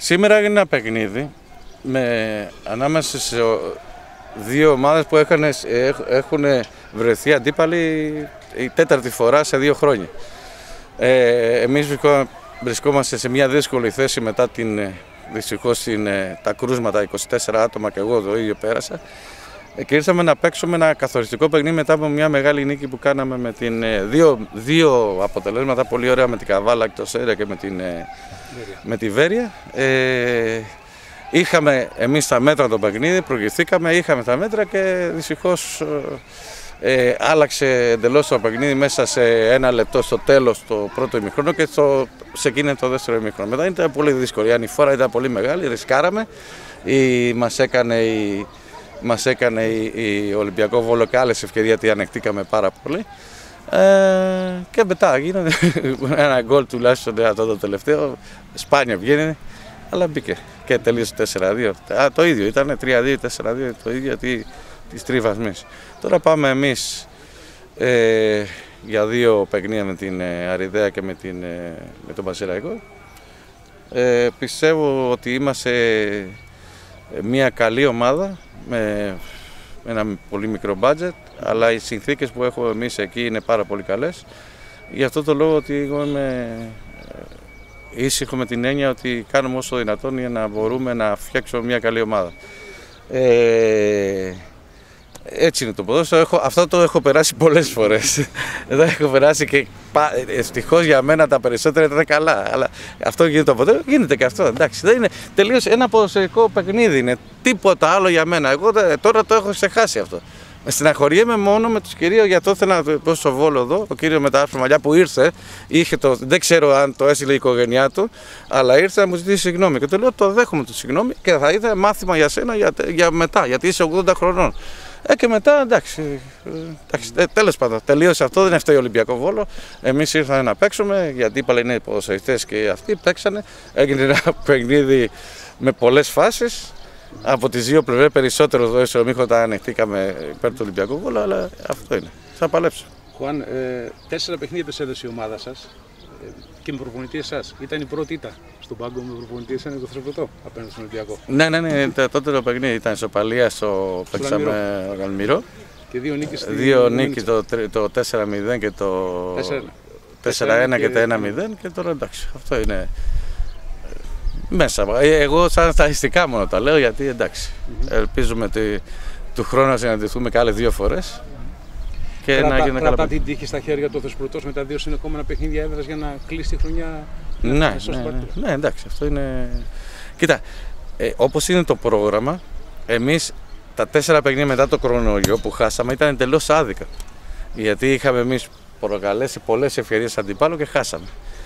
Σήμερα έγινε ένα παιχνίδι ανάμεσα σε δύο ομάδες που έχουν βρεθεί αντίπαλοι η τέταρτη φορά σε 2 χρόνια. Εμείς βρισκόμαστε σε μια δύσκολη θέση μετά δυστυχώς τα κρούσματα, 24 άτομα και εγώ το ίδιο πέρασα. Και ήρθαμε να παίξουμε ένα καθοριστικό παιχνίδι μετά από μια μεγάλη νίκη που κάναμε με δύο αποτελέσματα πολύ ωραία, με την Καβάλα εκτός έδρας και με τη Βέρεια. Είχαμε εμείς τα μέτρα το παιχνίδι, προηγηθήκαμε, είχαμε τα μέτρα και δυστυχώς άλλαξε εντελώς το παιχνίδι μέσα σε 1 λεπτό στο τέλος το πρώτο ημιχρόνο και ξεκίνησε το δεύτερο ημιχρόνο. Μετά ήταν πολύ δύσκολη, η ανηφόρα ήταν πολύ μεγάλη, ρισκάραμε, μας έκανε η Ολυμπιακό Βόλο και άλλες ευκαιρίες γιατί ανεχτήκαμε πάρα πολύ. Και μετά γίνεται ένα γκολ τουλάχιστον αυτό το τελευταίο, σπάνια βγαίνει, αλλά μπήκε και τελείωσε 4-2. Το ίδιο ήταν 3-2, 4-2, το ίδιο της τρίβας εμείς. Τώρα πάμε εμείς για 2 παιχνίδια με την Αριδαία και με τον Πανσεραϊκό. Πιστεύω ότι είμαστε μια καλή ομάδα με ένα πολύ μικρό μπάτζετ, αλλά οι συνθήκες που έχουμε εμείς εκεί είναι πάρα πολύ καλές. Γι' αυτό το λόγο ότι εγώ είμαι ήσυχο με την έννοια ότι κάνουμε όσο δυνατόν για να μπορούμε να φτιάξουμε μια καλή ομάδα. Έτσι είναι το ποδόσφαιρο. Αυτό το έχω περάσει πολλές φορές. Εδώ έχω περάσει και ευτυχώς για μένα τα περισσότερα ήταν καλά. Αλλά αυτό γίνεται αποτέλεσμα. Γίνεται και αυτό. Εντάξει, δεν είναι τελείως ένα ποδοσφαιρικό παιχνίδι. Είναι τίποτα άλλο για μένα. Εγώ τώρα το έχω ξεχάσει αυτό. Στεναχωριέμαι μόνο με τους κυρίους, γιατί το ήθελα να πω στο Βόλο εδώ. Ο κύριος με τα άσπρα μαλλιά που ήρθε, δεν ξέρω αν το έστειλε η οικογένειά του, αλλά ήρθε να μου ζητήσει συγγνώμη. Και του λέω: το δέχομαι το συγγνώμη και θα ήθελα μάθημα για σένα για μετά, γιατί είσαι 80 χρονών. Και μετά εντάξει, τέλος πάντων, τελείωσε αυτό, δεν έφταιγε ο Ολυμπιακό Βόλο. Εμείς ήρθαμε να παίξουμε, γιατί είπα είναι ποδοσφαιριστές και αυτοί παίξανε. Έγινε ένα παιχνίδι με πολλές φάσεις. Από τις δύο πλευρές περισσότερο εδώ στο Μίχο τα ανεχτήκαμε υπέρ του Ολυμπιακού Βόλου, αλλά αυτό είναι. Θα παλέψω. Χουάν, 4 παιχνίδια έδωσε η ομάδα σας και με προπονητή εσάς. Ήταν η πρώτη ήττα στον πάγκο με προπονητή εσάς, το Θρεπωτό απέναντι στον Ολυμπιακό. Ναι, τότε το παιχνίδι ήταν ισοπαλία παίξαμε ο Γαλμυρό. Και 2 νίκες. 2 νίκες, το 4-0 και το 4-1 και το 1-0 και τώρα εντάξει, αυτό είναι. Μέσα. Εγώ σαν στατιστικά μόνο τα λέω γιατί εντάξει. Ελπίζουμε ότι του χρόνου να συναντηθούμε και άλλες 2 φορές. Και να γίνει καλά. Κρατά την τύχη στα χέρια του Θεσπρωτός με τα 2 συνεχόμενα παιχνίδια έδρας για να κλείσει τη χρονιά. Ναι, εντάξει, αυτό είναι. Κοίτα, όπως είναι το πρόγραμμα, εμείς τα 4 παιχνίδια μετά το κρονολιό που χάσαμε ήταν εντελώς άδικα. Γιατί είχαμε εμείς προκαλέσει πολλές ευκαιρίες αντιπάλου και χάσαμε.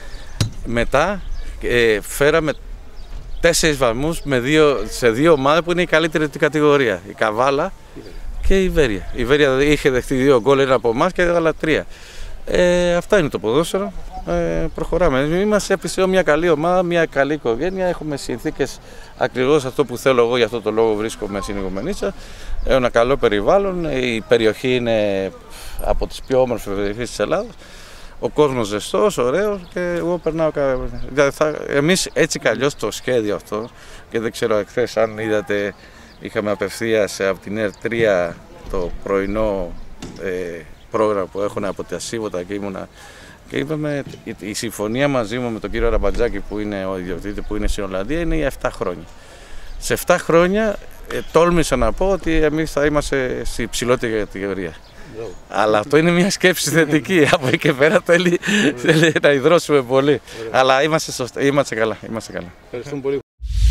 Μετά φέραμε 4 βαθμούς σε 2 ομάδες που είναι η καλύτερη της κατηγορία. Η Καβάλα και η Βέρεια. Η Βέρεια είχε δεχτεί 2 γκολ, ένα από εμάς και έβαλα 3. Αυτά είναι το ποδόσφαιρο. Προχωράμε. Είμαστε πιστεύω μια καλή ομάδα, μια καλή οικογένεια. Έχουμε συνθήκες ακριβώς αυτό που θέλω εγώ, γι' αυτό το λόγο βρίσκομαι στην Ιγουμενίτσα. Έχω ένα καλό περιβάλλον. Η περιοχή είναι από τις πιο όμορφες περιοχές της Ελλάδας. Ο κόσμος ζεστός, ωραίος και εγώ περνάω καλά. Εμείς έτσι κι αλλιώς το σχέδιο αυτό και δεν ξέρω εχθές αν είδατε, είχαμε απευθείας από την ΕΡ3 το πρωινό πρόγραμμα που έχουν από τα Σίβωτα και είπαμε η συμφωνία μαζί μου με τον κύριο Ραμπατζάκη που είναι ο ιδιοκτήτης που είναι στην Ολλανδία είναι για 7 χρόνια. Σε 7 χρόνια τόλμησα να πω ότι εμείς θα είμαστε στη ψηλότερη κατηγορία. Αλλά αυτό είναι μια σκέψη θετική. Από εκεί και πέρα θέλει να υδρώσουμε πολύ. Αλλά είμαστε καλά. Ευχαριστούμε πολύ.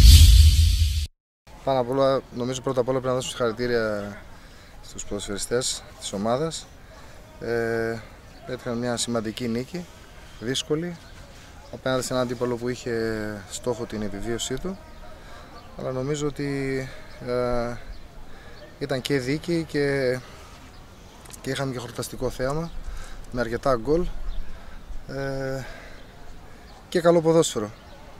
Πάνω απ' όλα, νομίζω πρώτα απ' όλα πρέπει να δώσω συγχαρητήρια στους ποδοσφαιριστές της ομάδας. Έτυχαν μια σημαντική νίκη, δύσκολη, απέναντι σε έναν αντίπαλο που είχε στόχο την επιβίωσή του. Αλλά νομίζω ότι ήταν και δίκη και είχαμε και χορταστικό θέαμα με αρκετά γκολ και καλό ποδόσφαιρο.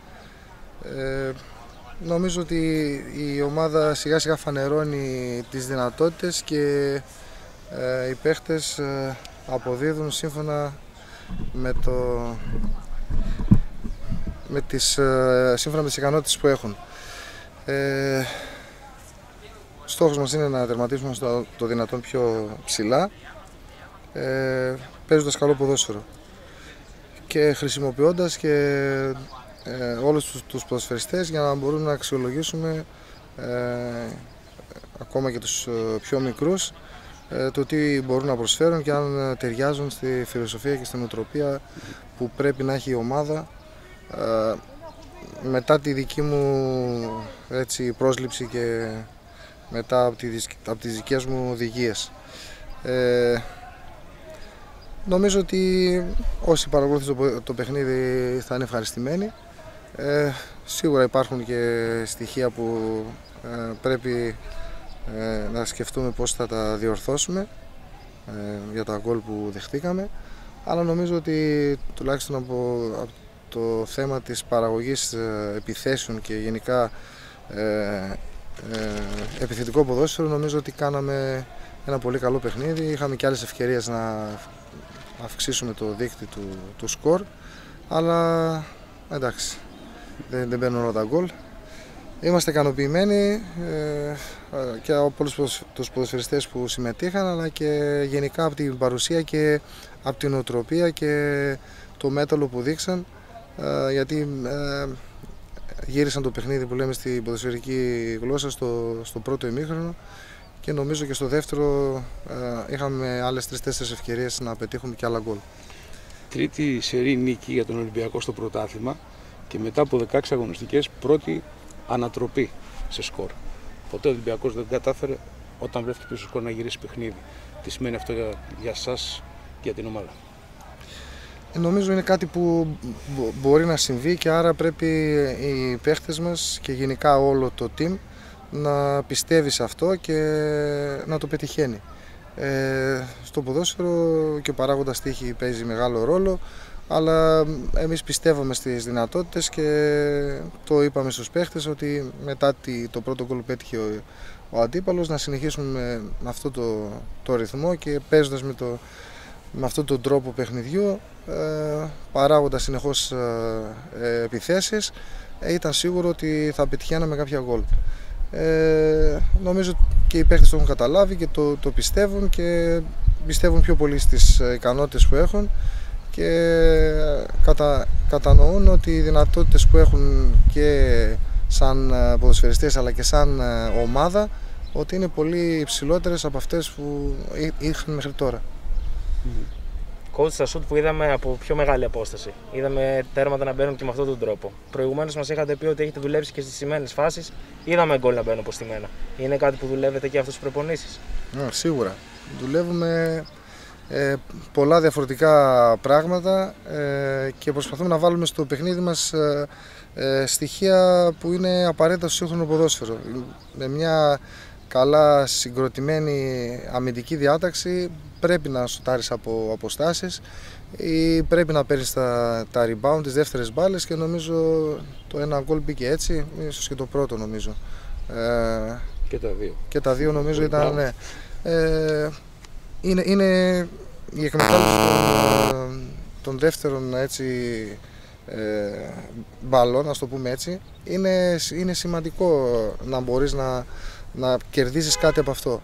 Νομίζω ότι η ομάδα σιγά σιγά φανερώνει τις δυνατότητες και οι παίχτες αποδίδουν σύμφωνα σύμφωνα με τις ικανότητες που έχουν. Στόχος μας είναι να τερματίσουμε το δυνατόν πιο ψηλά, παίζοντας καλό ποδόσφαιρο και χρησιμοποιώντας και όλους τους ποδοσφαιριστές για να μπορούμε να αξιολογήσουμε ακόμα και τους πιο μικρούς το τι μπορούν να προσφέρουν και αν ταιριάζουν στη φιλοσοφία και στην νοοτροπία που πρέπει να έχει η ομάδα μετά τη δική μου πρόσληψη και μετά από τις δικές μου οδηγίες. Νομίζω ότι όσοι παρακολουθούν το παιχνίδι θα είναι ευχαριστημένοι. Σίγουρα υπάρχουν και στοιχεία που πρέπει να σκεφτούμε πώς θα τα διορθώσουμε για τα γκολ που δεχτήκαμε, αλλά νομίζω ότι τουλάχιστον από το θέμα της παραγωγής επιθέσεων και γενικά επιθετικό ποδόσφαιρο, νομίζω ότι κάναμε ένα πολύ καλό παιχνίδι. Είχαμε και άλλες ευκαιρίες να αυξήσουμε το δείκτη του σκορ, αλλά εντάξει, δεν μπαίνουν όλα τα γκολ. Είμαστε ικανοποιημένοι και από όλους τους ποδοσφαιριστές που συμμετείχαν, αλλά και γενικά από την παρουσία και από την νοοτροπία και το μέταλλο που δείξαν, γιατί γύρισαν το παιχνίδι που λέμε στην ποδοσφαιρική γλώσσα στο πρώτο ημίχρονο και νομίζω και στο δεύτερο είχαμε άλλες 3-4 ευκαιρίες να πετύχουμε και άλλα γκολ. Τρίτη σερί νίκη για τον Ολυμπιακό στο πρωτάθλημα και μετά από 16 αγωνιστικές πρώτη ανατροπή σε σκορ. Ποτέ ο Ολυμπιακός δεν κατάφερε όταν βρέθηκε πίσω σκορ να γυρίσει παιχνίδι. Τι σημαίνει αυτό για σας και για την ομάδα? Νομίζω είναι κάτι που μπορεί να συμβεί και άρα πρέπει οι παίχτες μας και γενικά όλο το team να πιστεύει σε αυτό και να το πετυχαίνει. Στο ποδόσφαιρο και ο παράγοντας τύχη παίζει μεγάλο ρόλο, αλλά εμείς πιστεύαμε στις δυνατότητες και το είπαμε στους παίχτες ότι μετά το πρώτο γκολ που πέτυχε ο αντίπαλος να συνεχίσουμε με αυτό το ρυθμό και παίζοντας με αυτόν τον τρόπο παιχνιδιού, παράγοντας συνεχώς επιθέσεις, ήταν σίγουρο ότι θα πετυχαίναμε κάποια γκολ. Νομίζω και οι παίχτες το έχουν καταλάβει και το πιστεύουν και πιστεύουν πιο πολύ στις ικανότητες που έχουν και κατανοούν ότι οι δυνατότητες που έχουν και σαν ποδοσφαιριστές αλλά και σαν ομάδα ότι είναι πολύ υψηλότερες από αυτές που είχαν μέχρι τώρα. Coach, στα σουτ που είδαμε από πιο μεγάλη απόσταση. Είδαμε τέρματα να μπαίνουν και με αυτόν τον τρόπο. Προηγουμένως μας είχατε πει ότι έχετε δουλέψει και στις σημαίνες φάσεις. Είδαμε γκολ να μπαίνουν αποστημένα. Είναι κάτι που δουλεύετε και αυτές τις προπονήσεις? Σίγουρα. Δουλεύουμε πολλά διαφορετικά πράγματα και προσπαθούμε να βάλουμε στο παιχνίδι μας στοιχεία που είναι απαραίτητα στο σύγχρονο ποδόσφαιρο. Με μια καλά συγκροτημένη αμυντική διάταξη πρέπει να σουτάρεις από αποστάσεις ή πρέπει να παίρνεις τα rebound, τις δεύτερες μπάλες και νομίζω το ένα γκολ μπήκε έτσι, ίσως και το πρώτο νομίζω. Και τα δύο. Και τα δύο νομίζω ήταν, ναι. Είναι η εκμετάλλευση των δεύτερων μπαλών, να το πούμε έτσι, είναι σημαντικό να μπορείς να κερδίσεις κάτι από αυτό.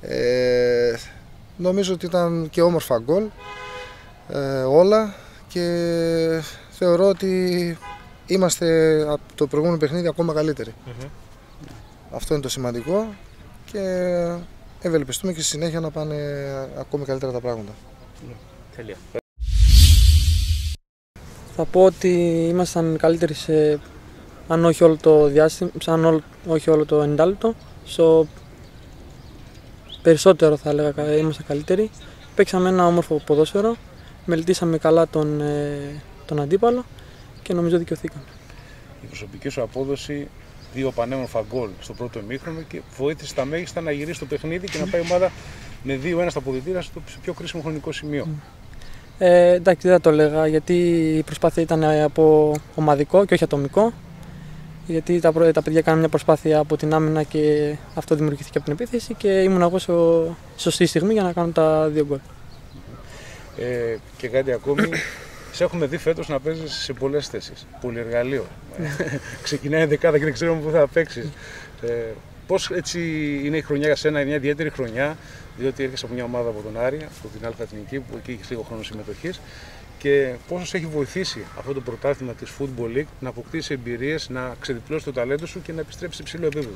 Νομίζω ότι ήταν και όμορφα γκολ όλα και θεωρώ ότι είμαστε από το προηγούμενο παιχνίδι ακόμα καλύτεροι. Αυτό είναι το σημαντικό και ευελπιστούμε και στη συνέχεια να πάνε ακόμη καλύτερα τα πράγματα. Τέλεια. Θα πω ότι ήμασταν καλύτεροι αν όχι όλο το διάστημα, όχι όλο το 90 λεπτό. Στο περισσότερο θα έλεγα ήμασταν καλύτεροι. Παίξαμε ένα όμορφο ποδόσφαιρο, μελετήσαμε καλά τον αντίπαλο και νομίζω δικαιωθήκαμε. Η προσωπική σου απόδοση, 2 πανέμορφα γκολ στο πρώτο ημίχρονο και βοήθησε τα μέγιστα να γυρίσει το παιχνίδι και να πάει η ομάδα με 2-1 στα αποδυτήρια σε πιο κρίσιμο χρονικό σημείο. Εντάξει, δεν θα το έλεγα γιατί η προσπάθεια ήταν από ομαδικό και όχι ατομικό. Γιατί τα παιδιά κάνουν μια προσπάθεια από την άμυνα και αυτό δημιουργήθηκε από την επίθεση και ήμουν εγώ σε σωστή στιγμή για να κάνω τα 2 γκολ. Και κάτι ακόμη, Σε έχουμε δει φέτος να παίζεις σε πολλές θέσεις. Πολυεργαλείο. Ξεκινάει δεκάδα και δεν ξέρουμε πού θα παίξεις. Πώς έτσι είναι η χρονιά για σένα, είναι μια ιδιαίτερη χρονιά, διότι έρχεσαι από μια ομάδα από τον Άρη, από την Αλφα Εθνική, που εκεί έχεις λίγο χρόνο συμμετοχής. Και πόσο σε έχει βοηθήσει αυτό το πρωτάθλημα της Football League να αποκτήσει εμπειρίες, να ξεδιπλώσει το ταλέντο σου και να επιστρέψει σε υψηλό επίπεδο.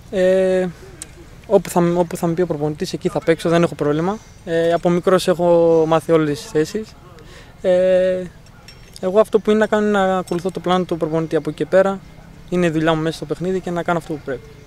Όπου θα με πει ο προπονητής, εκεί θα παίξω, δεν έχω πρόβλημα. Από μικρός έχω μάθει όλες τις θέσεις. Εγώ αυτό που είναι να κάνω είναι να ακολουθώ το πλάνο του προπονητή από εκεί και πέρα. Είναι η δουλειά μου μέσα στο παιχνίδι και να κάνω αυτό που πρέπει.